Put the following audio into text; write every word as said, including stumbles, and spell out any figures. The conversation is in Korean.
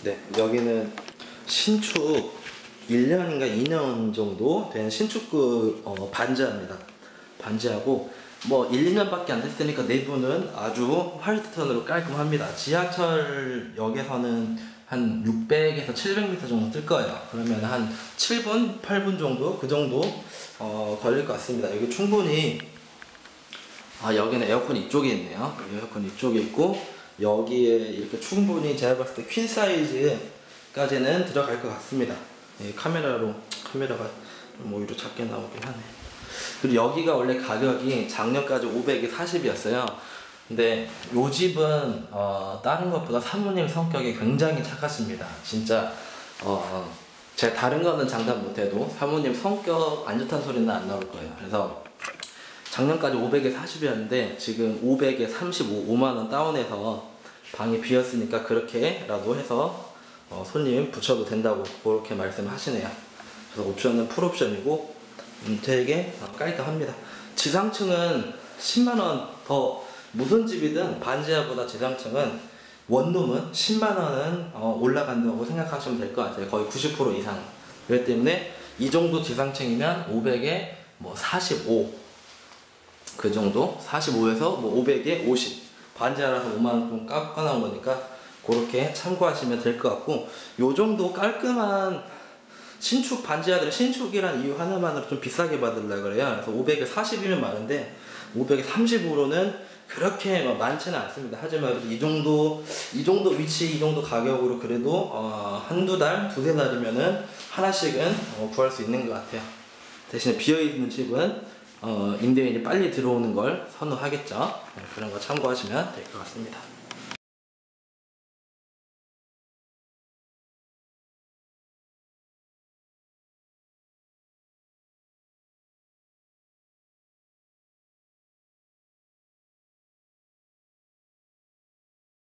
네, 여기는 신축 일 년인가 이 년 정도 된 신축급 어, 반지하입니다. 반지하고 뭐 일, 이 년밖에 안 됐으니까 내부는 아주 화이트톤으로 깔끔합니다. 지하철역에서는 한 육백에서 칠백 미터 정도 뜰 거예요. 그러면 한 칠 분, 팔 분 정도 그 정도 어, 걸릴 것 같습니다. 여기 충분히 아 여기는 에어컨이 이쪽에 있네요. 에어컨 이쪽에 있고 여기에 이렇게 충분히 제가 봤을 때 퀸 사이즈까지는 들어갈 것 같습니다. 예, 카메라로 카메라가 좀 오히려 작게 나오긴 하네. 그리고 여기가 원래 가격이 작년까지 오백에 사십이었어요. 근데 요 집은 어, 다른 것보다 사모님 성격이 굉장히 착하십니다. 진짜 어, 제가 다른 거는 장담 못해도 사모님 성격 안 좋다는 소리는 안 나올 거예요. 그래서 작년까지 오백에 사십이었는데 지금 오백에 삼십오, 오만 원 다운해서 방이 비었으니까 그렇게라도 해서 어, 손님 붙여도 된다고 그렇게 말씀하시네요. 그래서 옵션은 풀옵션이고 음, 되게 깔끔합니다. 지상층은 십만 원 더 무슨 집이든 반지하보다 지상층은 원룸은 십만 원은 어, 올라간다고 생각하시면 될 것 같아요. 거의 구십 퍼센트 이상. 그렇기 때문에 이 정도 지상층이면 오백에 뭐 사십오 그 정도 사십오에서 뭐 오백에 오십 반지하라서 오만 원 좀 깎아 나온 거니까 그렇게 참고하시면 될 것 같고 요 정도 깔끔한 신축 반지하들은 신축이란 이유 하나만으로 좀 비싸게 받으려고 그래요. 그래서 오백에 사십이면 많은데 오백에 삼십오로는 그렇게 많지는 않습니다. 하지만 이 정도 이 정도 위치 이 정도 가격으로 그래도 어, 한두 달, 두세 달이면은 하나씩은 어, 구할 수 있는 것 같아요. 대신에 비어있는 집은 어, 임대인이 빨리 들어오는 걸 선호하겠죠. 네, 그런 거 참고하시면 될 것 같습니다.